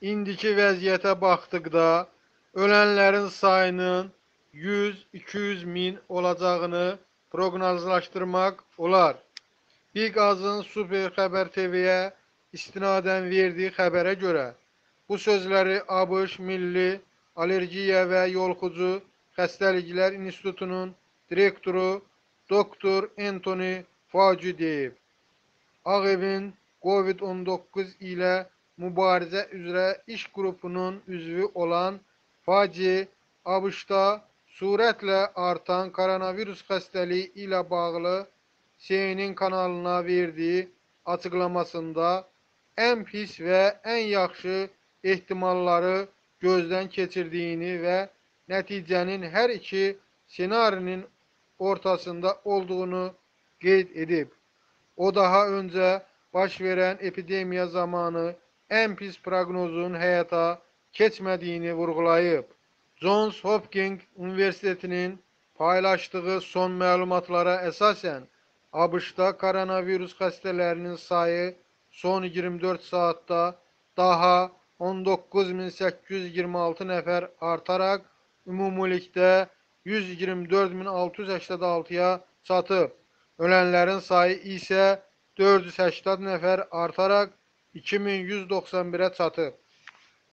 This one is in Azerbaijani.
indiki vəziyyətə baxdıqda ölənlərin sayının 100-200 min olacağını proqnozlaşdırmaq olar. Big Az'ın Super Xəbər TV-yə istinadən verdiyi xəbərə görə, bu sözləri ABŞ Milli Allergiya və Yoluxucu Xəstəliklər İnstitutunun direktoru Dr. Anthony Fauci deyib. Ağ Evin COVID-19 ilə mübarizə üzrə iş qrupunun üzvü olan Fauci, ABŞ-da sürətlə artan koronavirus xəstəliyi ilə bağlı CNN kanalına verdiyi açıqlamasında ən pis və ən yaxşı ehtimalları gözdən keçirdiyini və nəticənin hər iki ssenarinin ortasında olduğunu qeyd edib. O daha öncə baş verən epidemiya zamanı ən pis proqnozun həyata keçmədiyini vurğulayıb. Johns Hopkins Universitetinin paylaşdığı son məlumatlara əsasən, ABŞ-da koronavirus xəstələrinin sayı son 24 saatda daha 19.826 nəfər artaraq ümumilikdə 124.686-ya çatıb. Ölənlərin sayı isə 480 nəfər artaraq 2191-ə çatıb.